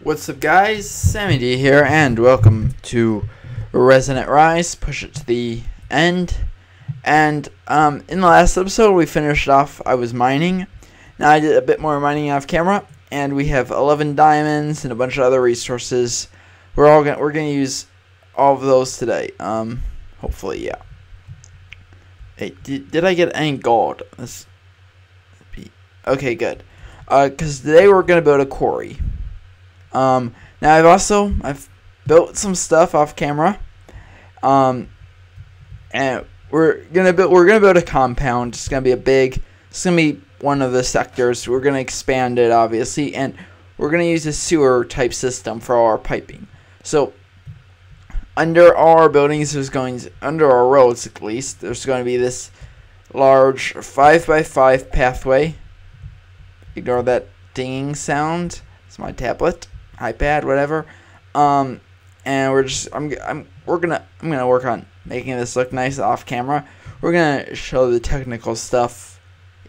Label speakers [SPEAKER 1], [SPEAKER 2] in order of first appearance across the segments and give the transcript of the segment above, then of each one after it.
[SPEAKER 1] What's up, guys? Sammy D here, and welcome to Resonant Rise. Push it to the end. And in the last episode, we finished off. I was mining. Now I did a bit more mining off camera, and we have 11 diamonds and a bunch of other resources. We're gonna use all of those today. Hopefully, yeah. Hey, did I get any gold? Okay, good. Because today we're gonna build a quarry. Now I've built some stuff off camera, and we're gonna build a compound. It's gonna be one of the sectors. We're gonna expand it, obviously, and we're gonna use a sewer type system for all our piping. So under our buildings, under our roads at least, there's going to be this large 5x5 pathway. Ignore that dinging sound. It's my tablet, iPad, whatever. And I'm gonna work on making this look nice off camera. We're gonna show the technical stuff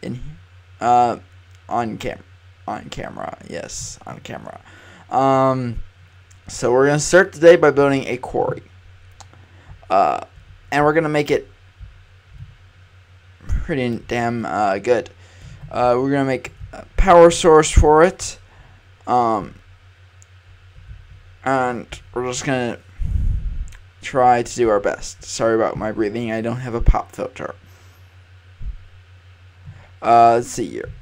[SPEAKER 1] on camera. Yes, on camera. So we're gonna start today by building a quarry. And we're gonna make it pretty damn good. We're gonna make a power source for it. And we're just gonna try to do our best. Sorry about my breathing. I don't have a pop filter. Let's see here.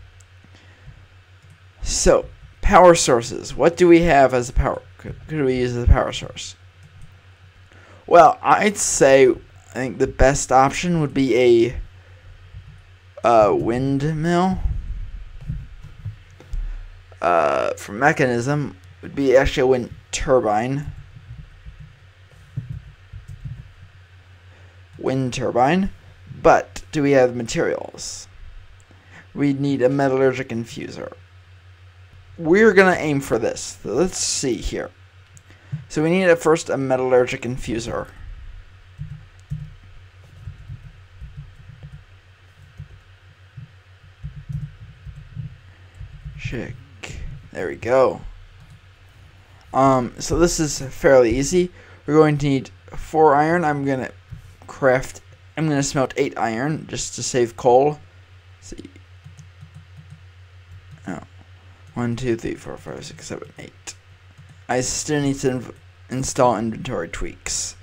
[SPEAKER 1] So, power sources. What do we have as a power? Could we use as a power source? Well, I think the best option would be a windmill. For mechanism, would be actually a wind turbine. But do we have materials? We need a metallurgic infuser. We're gonna aim for this. So let's see here. So we need first a metallurgic infuser. Check. There we go. So this is fairly easy. We're going to need 4 iron. I'm gonna smelt 8 iron just to save coal. Let's see. Oh. 1, 2, 3, 4, 5, 6, 7, 8. I still need to install inventory tweaks.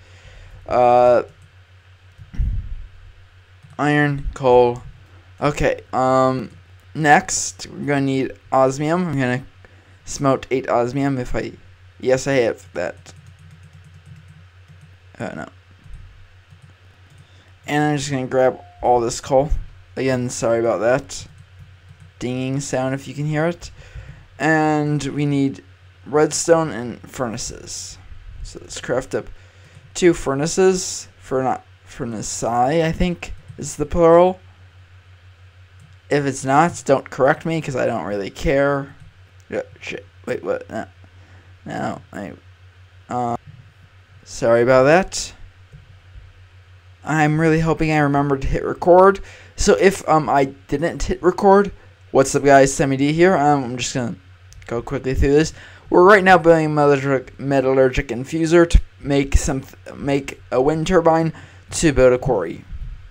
[SPEAKER 1] Iron, coal. Okay. Next, we're gonna need osmium. I'm gonna smelt 8 osmium Yes, I have that. No. And I'm just gonna grab all this coal. Again, sorry about that dinging sound if you can hear it. And we need redstone and furnaces. So let's craft up 2 furnaces. Furnace-I think is the plural. If it's not, don't correct me because I don't really care. Shit. Wait, what? No. Sorry about that. I'm really hoping I remembered to hit record. So if I didn't hit record, what's up, guys? Sammy D here. I'm just gonna go quickly through this. We're right now building a metallurgic infuser to make a wind turbine to build a quarry.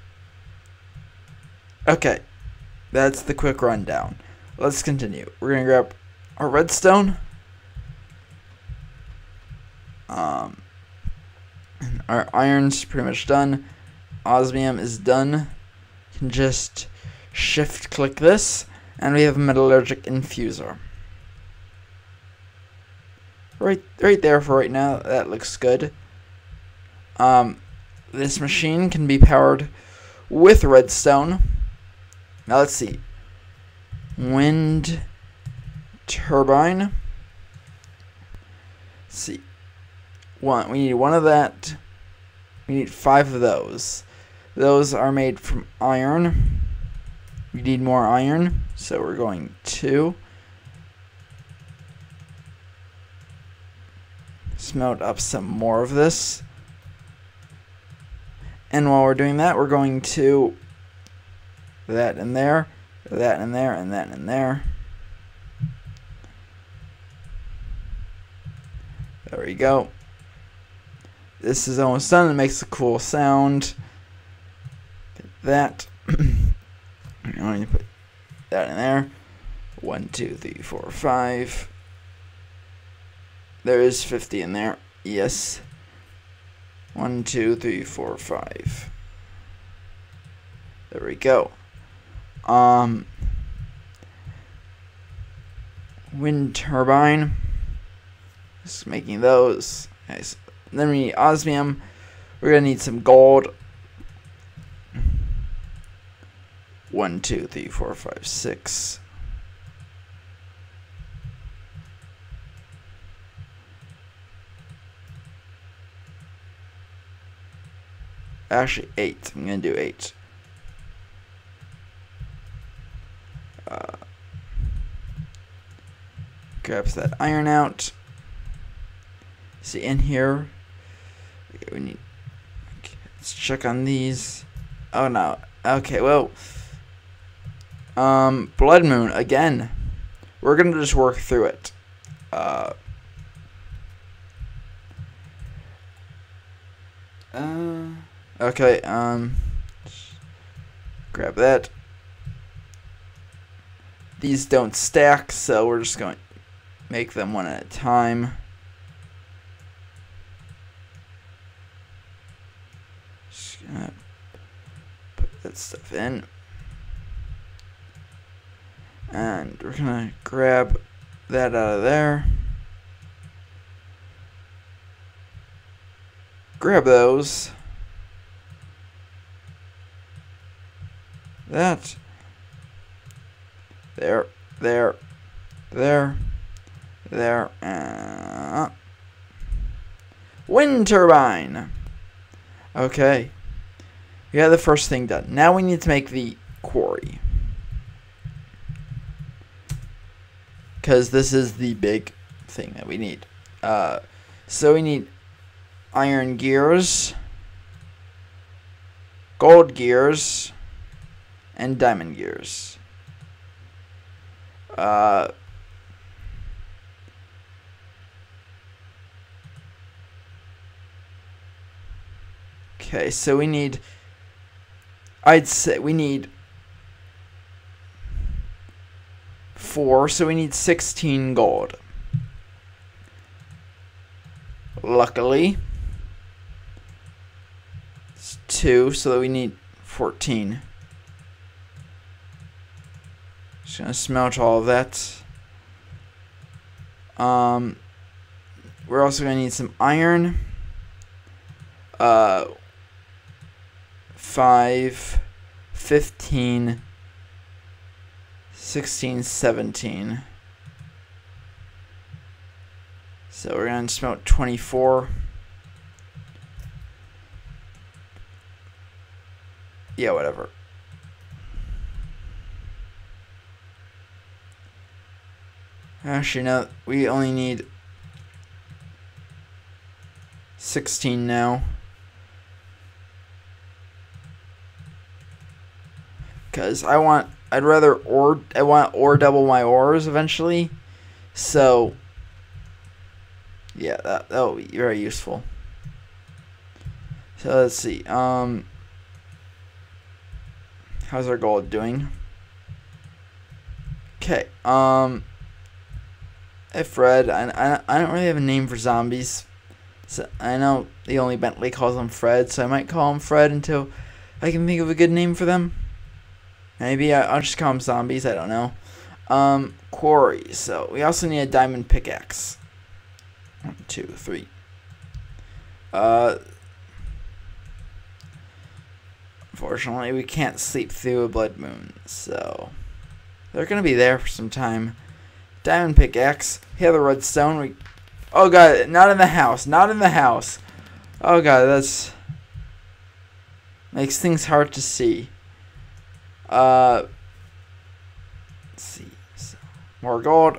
[SPEAKER 1] Okay, that's the quick rundown. Let's continue. We're gonna grab our redstone. Our iron's pretty much done. Osmium is done. You can just shift click this, and we have a metallurgic infuser. Right there for right now. That looks good. This machine can be powered with redstone. Now let's see. Wind turbine. Let's see. We need 1 of that. We need 5 of those. Those are made from iron. We need more iron, so we're going to smelt up some more of this. And while we're doing that, we're going to that in there, that in there, and that in there. There we go. This is almost done. It makes a cool sound. Get that. I'm going to put that in there. 1, 2, 3, 4, 5. There is 50 in there. Yes. 1, 2, 3, 4, 5. There we go. Wind turbine. Just making those. Okay, so then we need osmium. We're gonna need some gold. 1, 2, 3, 4, 5, 6. Actually, 8. I'm gonna do 8. Grabs that iron out. See in here. Okay, we need. Okay, let's check on these. Oh no. Okay, well. Blood moon again. We're gonna just work through it. Okay. Grab that. These don't stack, so we're just going to make them one at a time. Just gonna put that stuff in. And we're gonna grab that out of there. Grab those. That. There. Wind turbine. Okay. We got the first thing done. Now we need to make the quarry. Because this is the big thing that we need. So we need iron gears, gold gears, and diamond gears. Okay, so we need, I'd say we need 4, so we need 16 gold. Luckily, it's 2, so we need 14. Just gonna smelt all of that. We're also gonna need some iron. 5, 15, 16, 17. So we're gonna smelt 24. Yeah, whatever. Actually, no, we only need 16 now. Because I want ore double my ores eventually. So, yeah, that will be very useful. So let's see. How's our gold doing? Okay. Hey Fred, I don't really have a name for zombies. So I know the only Bentley calls them Fred, so I might call them Fred until I can think of a good name for them. Maybe I'll just call them zombies, I don't know. Quarry, so we also need a diamond pickaxe. 1, 2, 3. Unfortunately, we can't sleep through a blood moon, so they're gonna be there for some time. Diamond pickaxe. Here, the redstone. Oh god, not in the house. Not in the house. Oh god, that's makes things hard to see. Let's see. So, more gold.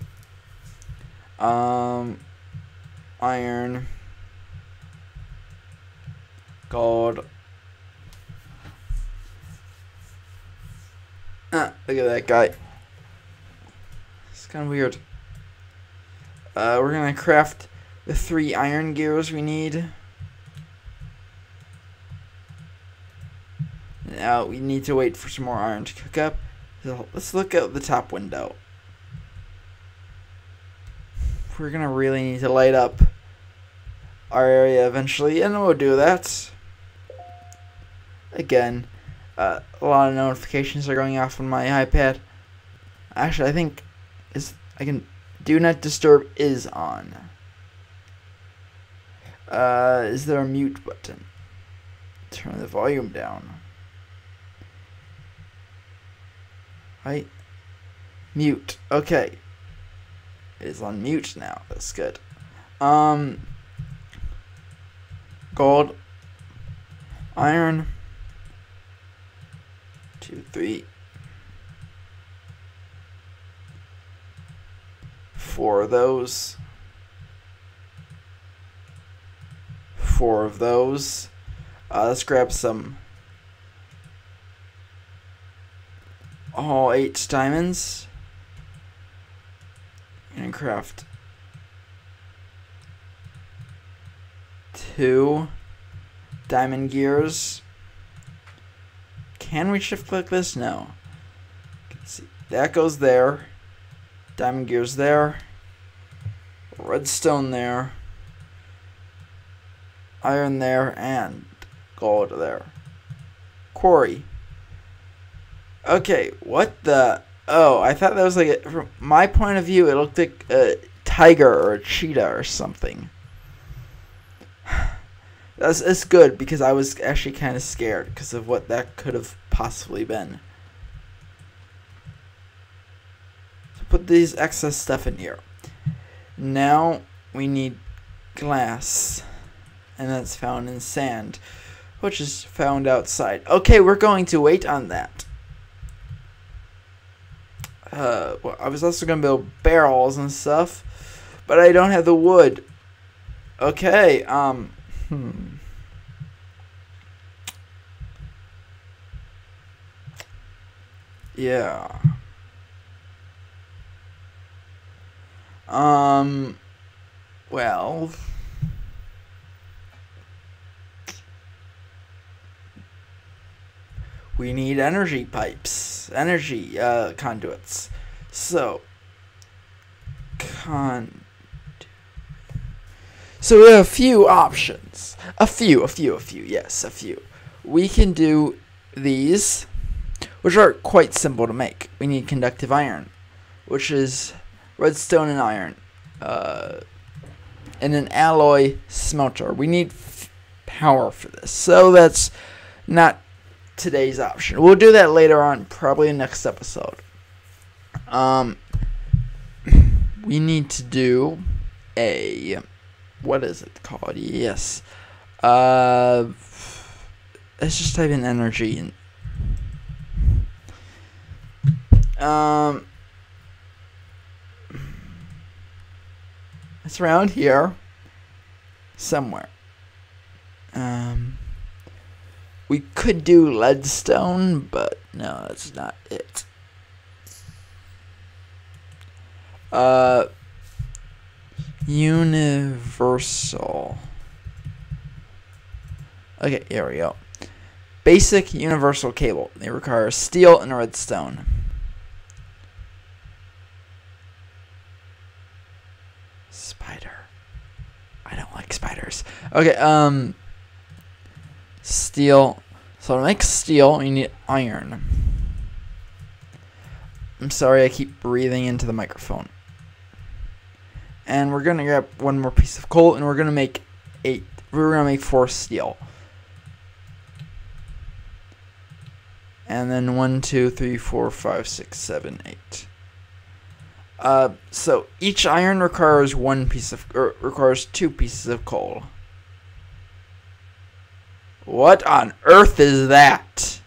[SPEAKER 1] Iron. Gold. Look at that guy. It's kind of weird. We're gonna craft the 3 iron gears we need. Now we need to wait for some more iron to cook up. So let's look out the top window. We're gonna really need to light up our area eventually, and we'll do that. Again, a lot of notifications are going off on my iPad. Actually, I think do not disturb is on. Is there a mute button? Turn the volume down. Right? Mute. Okay. It is on mute now. That's good. Gold. Iron. 2, 3. 4 of those. 4 of those. Let's grab some. All 8 diamonds. And craft 2 diamond gears. Can we shift click this? No. Let's see. That goes there. Diamond gears there. Redstone there. Iron there. And gold there. Quarry. Okay, what the... Oh, I thought that was like... From my point of view, it looked like a tiger or a cheetah or something. It's good, because I was actually kind of scared because of what that could have possibly been. So put these excess stuff in here. Now we need glass. And that's found in sand, which is found outside. Okay, we're going to wait on that. Well, I was also going to build barrels and stuff, but I don't have the wood. Okay, yeah. Well, we need energy pipes, energy conduits. So, so we have a few options. A few. Yes, a few. We can do these, which are quite simple to make. We need conductive iron, which is redstone and iron, and an alloy smelter. We need power for this, so that's not today's option. We'll do that later on, probably next episode. We need to do a, what is it called? Yes. Let's just type in energy and it's around here somewhere. We could do leadstone, but no, that's not it. Universal. Okay, here we go. Basic universal cable. They require steel and redstone. Spider. I don't like spiders. Okay, steel. So to make steel, you need iron. I'm sorry, I keep breathing into the microphone. And we're gonna grab one more piece of coal, and we're gonna make 8. We're gonna make 4 steel. And then 1, 2, 3, 4, 5, 6, 7, 8. So each iron requires requires 2 pieces of coal. What on earth is that?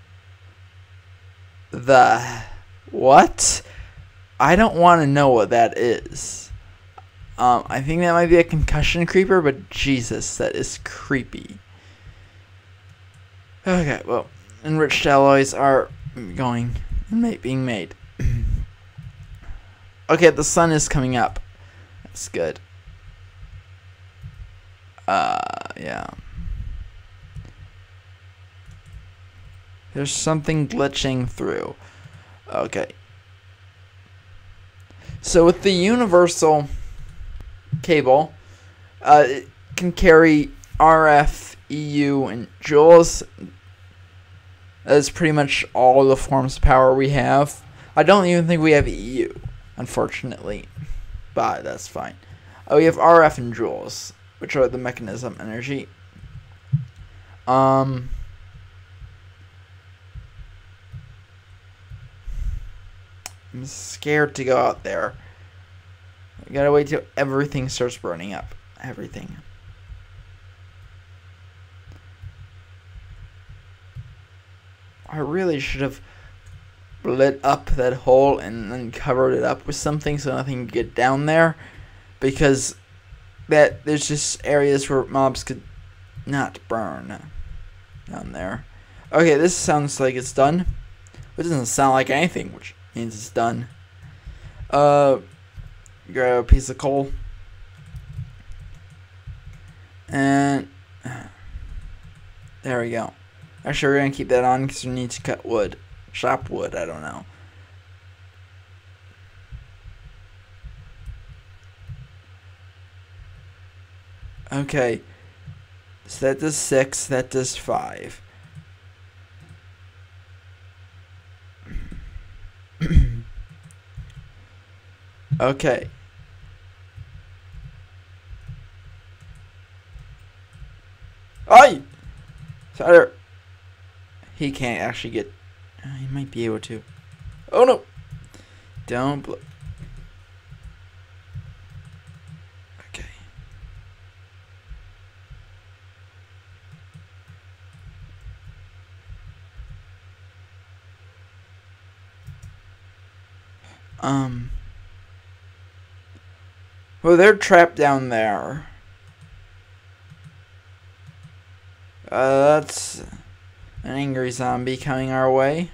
[SPEAKER 1] What? I don't want to know what that is. I think that might be a concussion creeper, but Jesus, that is creepy. Okay, well, enriched alloys are being made. Okay, the sun is coming up. That's good. Yeah. There's something glitching through. Okay. So with the universal cable, it can carry RF, EU, and joules. That's pretty much all the forms of power we have. I don't even think we have EU, unfortunately, but that's fine. We have RF and joules, which are the mechanism energy. I'm scared to go out there. I gotta wait till everything starts burning up. Everything. I really should have lit up that hole and then covered it up with something so nothing could get down there, because there's just areas where mobs could not burn down there. Okay, this sounds like it's done. It doesn't sound like anything, which means it's done. Grab a piece of coal. And there we go. Actually, we're going to keep that on because we need to cut wood. Chop wood, I don't know. Okay. So that does 6, that does 5. Okay. Oi! Sorry. He can't actually get... he might be able to. Oh no! Don't blow. Okay. Well, they're trapped down there. That's an angry zombie coming our way.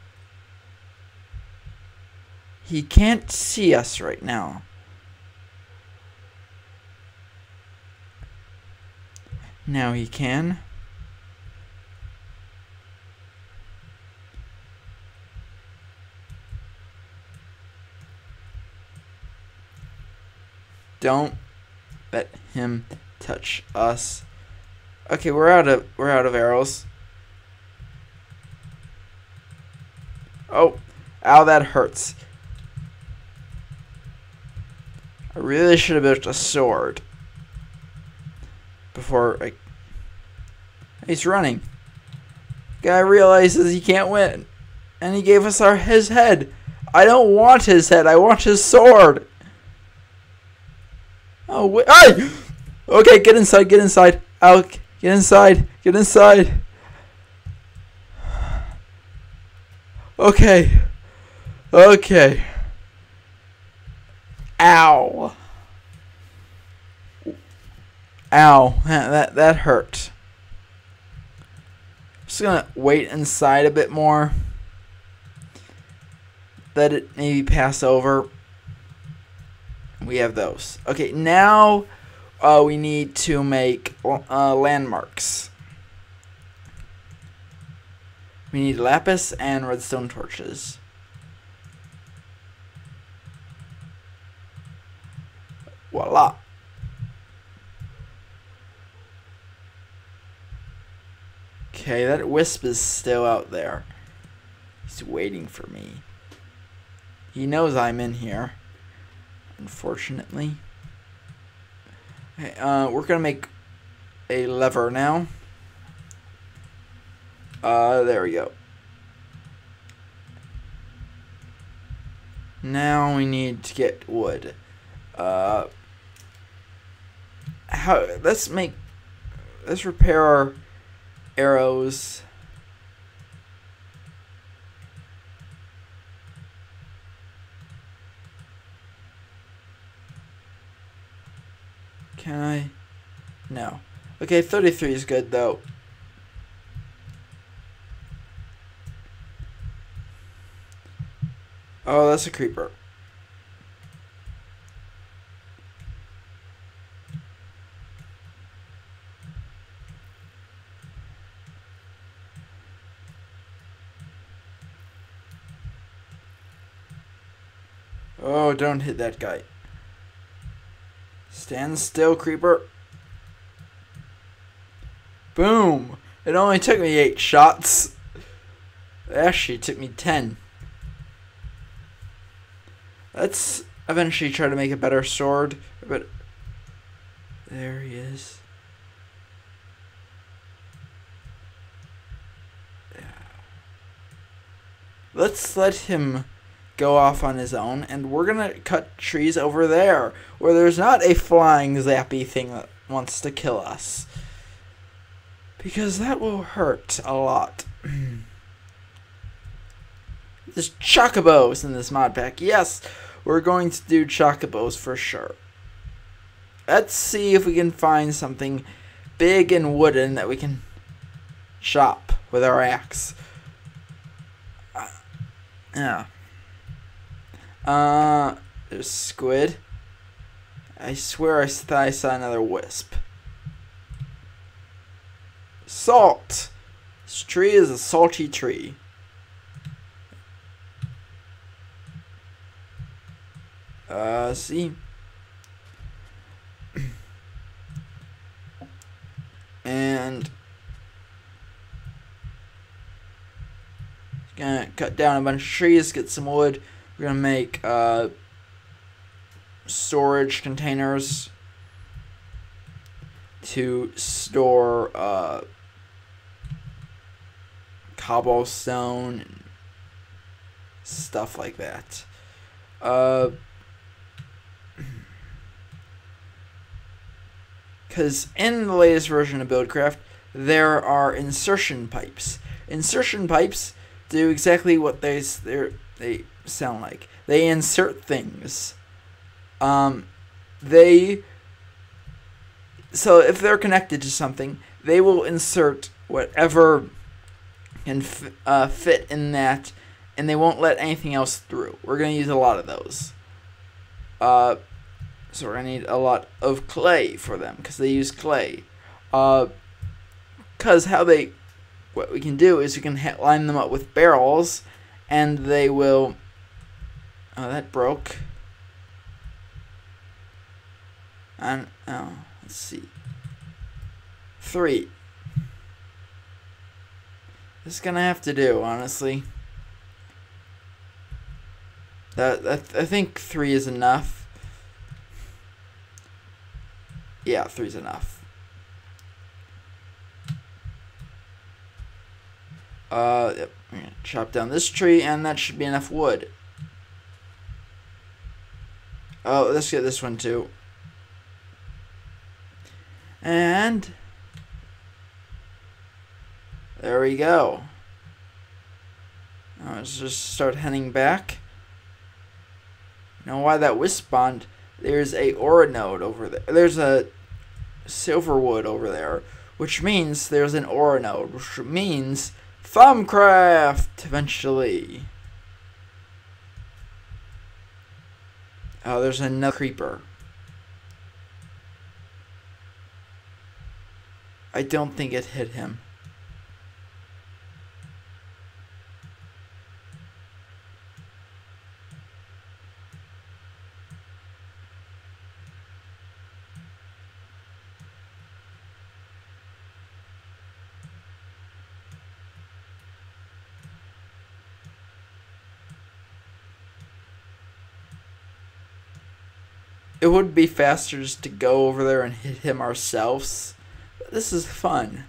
[SPEAKER 1] He can't see us right now. Now he can. Don't let him touch us. Okay, we're out of arrows. Oh, ow, that hurts. I really should have built a sword before I... He's running. Guy realizes he can't win, and he gave us his head. I don't want his head. I want his sword. Oh wait! Hey! Okay, get inside. Get inside. Out. Get inside. Get inside. Okay. Okay. Ow. Ow. That hurt. Just gonna wait inside a bit more. Let it maybe pass over. We have those. Okay, now we need to make landmarks. We need lapis and redstone torches. Voila. Okay, that wisp is still out there. He's waiting for me. He knows I'm in here, unfortunately. Okay, we're gonna make a lever now. There we go. Now we need to get wood. Let's repair our arrows. Can I? No. Okay, 33 is good though. Oh, that's a creeper. Oh, don't hit that guy. Stand still, creeper. Boom! It only took me 8 shots. Actually, it took me 10. Let's eventually try to make a better sword. But there he is. Let's let him go off on his own, and we're gonna cut trees over there, where there's not a flying zappy thing that wants to kill us. Because that will hurt a lot. There's chocobos in this mod pack. Yes, we're going to do chocobos for sure. Let's see if we can find something big and wooden that we can chop with our axe. Yeah. There's squid. I swear I saw another wisp. Salt. This tree is a salty tree. See. And gonna cut down a bunch of trees, get some wood. We're gonna make storage containers to store cobblestone and stuff like that. Because in the latest version of Buildcraft, there are insertion pipes. Insertion pipes do exactly what they sound like. They insert things. So if they're connected to something, they will insert whatever can fit in that, and they won't let anything else through. We're going to use a lot of those. So we're going to need a lot of clay for them, because they use clay. Because what we can do is we can line them up with barrels, and they will... Oh, that broke. And, let's see. 3. This is gonna have to do, honestly. I think 3 is enough. Yeah, 3 is enough. Yep. I'm gonna chop down this tree, and that should be enough wood. Oh, let's get this one too. And there we go. Now let's just start heading back. You know why that wisp spawned? There's a ore node over there. There's a silver wood over there, which means there's an ore node, which means Thumbcraft eventually. Oh, there's another creeper. I don't think it hit him. It would be faster just to go over there and hit him ourselves. But this is fun.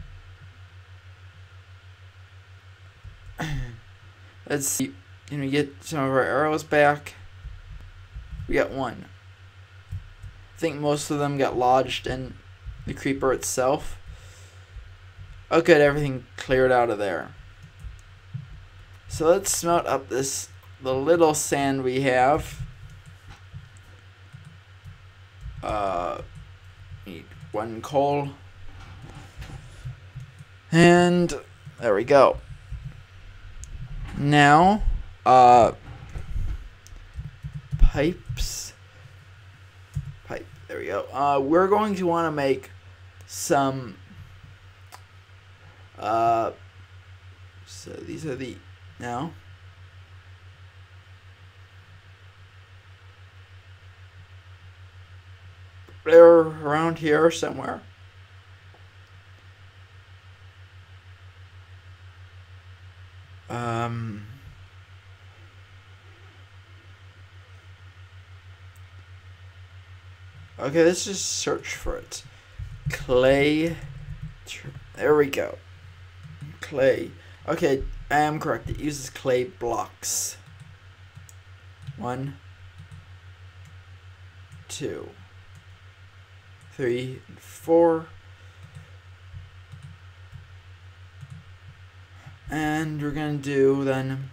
[SPEAKER 1] Let's see. Can we get some of our arrows back? We got 1. I think most of them got lodged in the creeper itself. Oh good, everything cleared out of there. So let's smelt up the little sand we have. Need 1 coal. And there we go. Now, pipes. Pipe, there we go. We're going to want to make some, so these are the, now. they're around here somewhere. Okay, let's just search for it. Clay. There we go. Clay. Okay, I am correct. It uses clay blocks. 1, 2, 3, 4. And we're gonna do then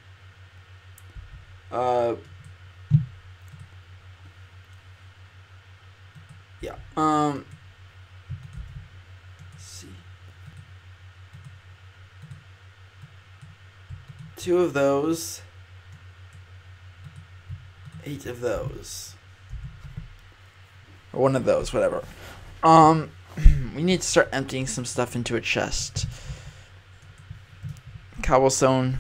[SPEAKER 1] yeah. Let's see. 2 of those. 8 of those. Or 1 of those, whatever. We need to start emptying some stuff into a chest. Cobblestone.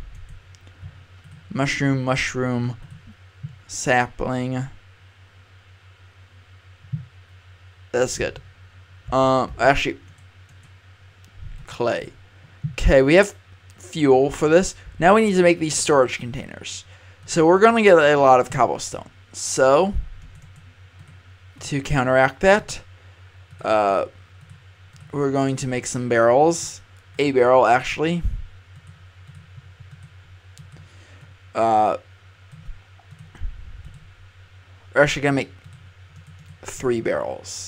[SPEAKER 1] Mushroom. Sapling. That's good. Actually, clay. Okay, we have fuel for this. Now we need to make these storage containers. So we're going to get a lot of cobblestone. So, to counteract that, we're going to make some barrels. A barrel, actually. We're actually going to make 3 barrels.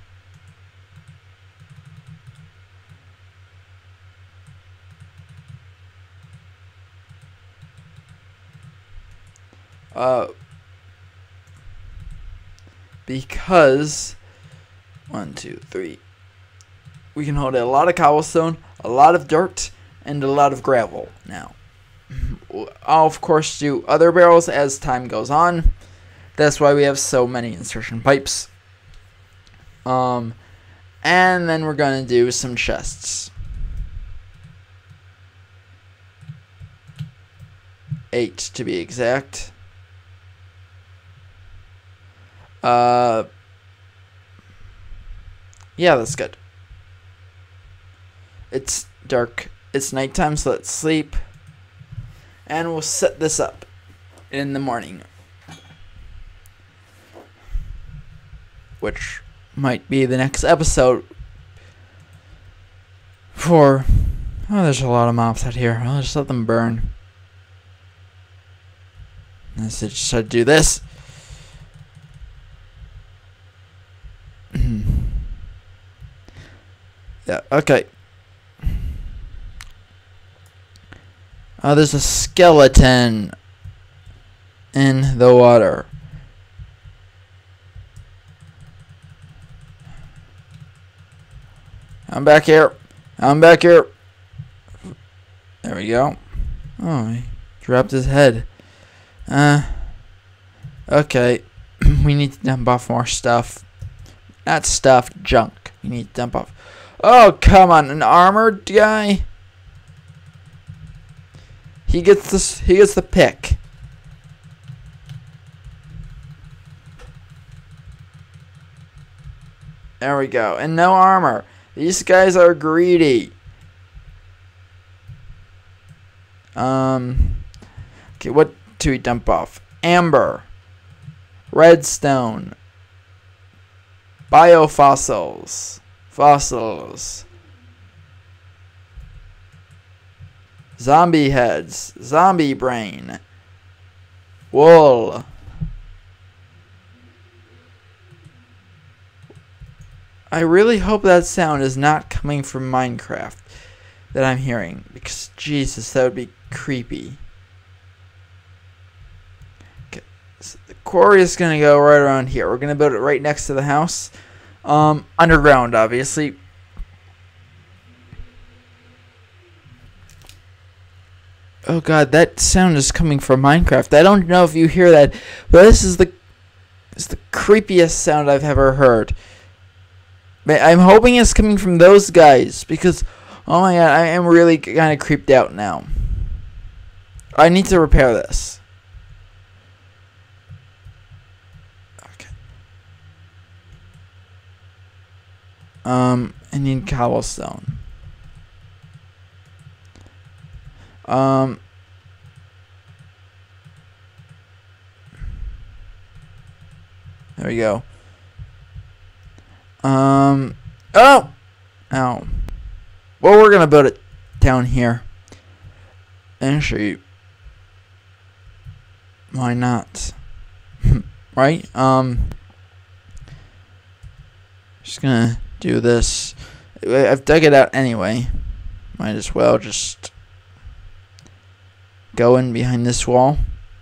[SPEAKER 1] Because 1, 2, 3, we can hold a lot of cobblestone, a lot of dirt, and a lot of gravel now. I'll of course do other barrels as time goes on. That's why we have so many insertion pipes. And then we're gonna do some chests. 8 to be exact. Yeah, that's good. It's dark. It's nighttime, so let's sleep. And we'll set this up in the morning. Which might be the next episode. For... oh, there's a lot of mobs out here. I'll just let them burn. Let's just do this. Yeah, okay. Oh, there's a skeleton in the water. I'm back here. I'm back here. There we go. Oh, he dropped his head. Okay. We need to dump off more stuff. Not stuff, junk. We need to dump off. Oh, come on, an armored guy? He gets this. He gets the pick. There we go. And no armor. These guys are greedy. Okay, what do we dump off? Amber. Redstone. Biofossils. Fossils. Zombie heads. Zombie brain. Wool. I really hope that sound is not coming from Minecraft that I'm hearing, because Jesus, that would be creepy. Okay, so the quarry is gonna go right around here. We're gonna build it right next to the house, underground, obviously. Oh God, that sound is coming from Minecraft. I don't know if you hear that, but this is the creepiest sound I've ever heard. I'm hoping it's coming from those guys, because, oh my God, I am really kind of creeped out now. I need to repair this. Okay. I need cobblestone. There we go. Oh! Ow. Well, we're gonna build it down here. Actually, why not? Right? Just gonna do this. I've dug it out anyway. Might as well just go in behind this wall.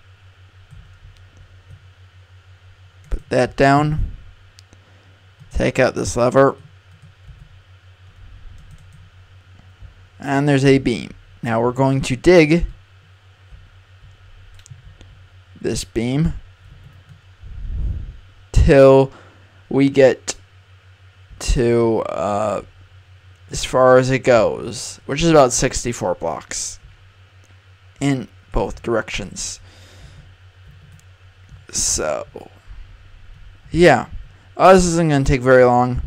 [SPEAKER 1] Put that down. Take out this lever. And there's a beam. Now we're going to dig this beam till we get to as far as it goes, which is about 64 blocks in both directions. So yeah, this isn't going to take very long.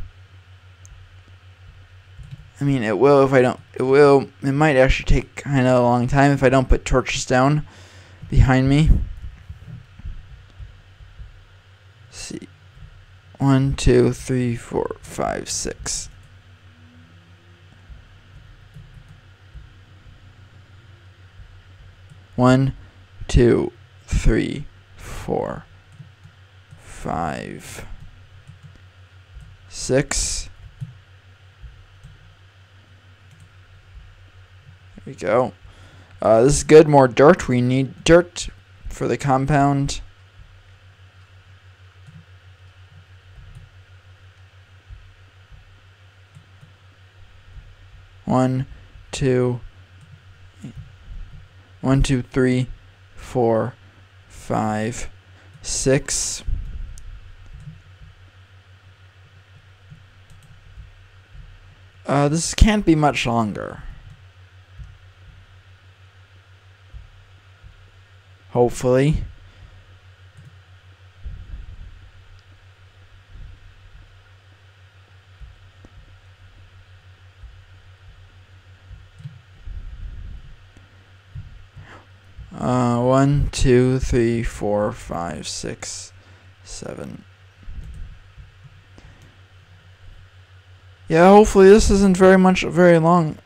[SPEAKER 1] I mean, it will if I don't. It might actually take kind of a long time if I don't put torches down behind me. Let's see, 1, 2, 3, 4, 5, 6. One, 2, 3, 4, 5, 6. There we go. This is good. More dirt. We need dirt for the compound. One, two, 1, 2, 3, 4, 5, 6. This can't be much longer. Hopefully. One, 2, 3, 4, 5, 6, 7. Yeah, hopefully this isn't very long.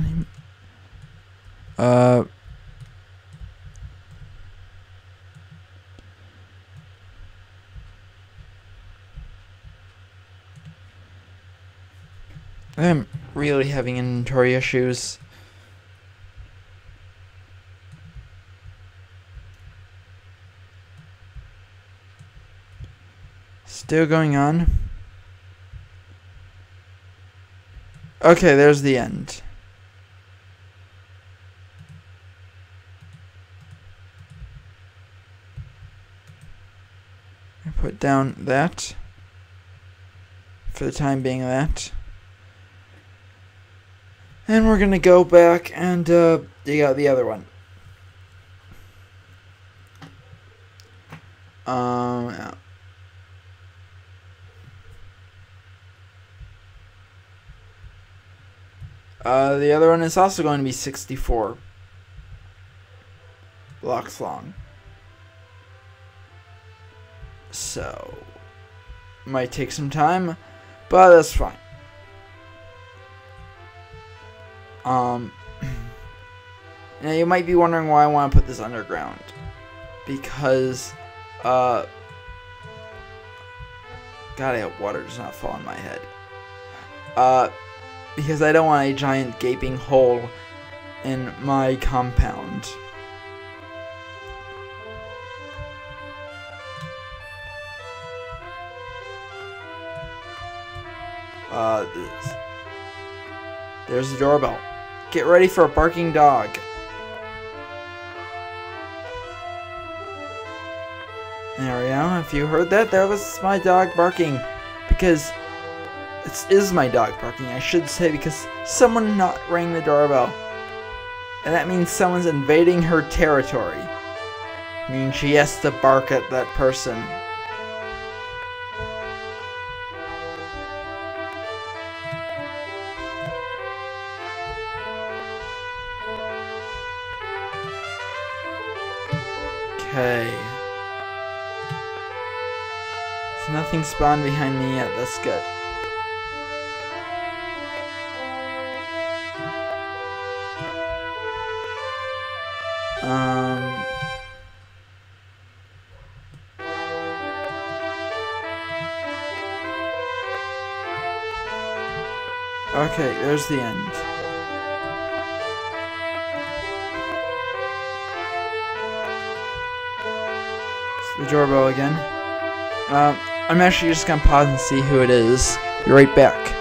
[SPEAKER 1] I'm really having inventory issues. Still going on. Okay, there's the end. I put down that. For the time being, that. And we're gonna go back and dig out the other one. Yeah. The other one is also going to be 64 blocks long. So, might take some time, but that's fine. Now you might be wondering why I want to put this underground. Because, God, I hope water does not fall on my head. Because I don't want a giant gaping hole in my compound. There's the doorbell. Get ready for a barking dog. There we go. If you heard that, that was my dog barking. Because it is my dog barking, I should say, because someone not rang the doorbell. And that means someone's invading her territory. I mean, she has to bark at that person. Okay. So nothing spawned behind me yet. That's good. Okay, there's the end. It's the doorbell again. I'm actually just gonna pause and see who it is. Be right back.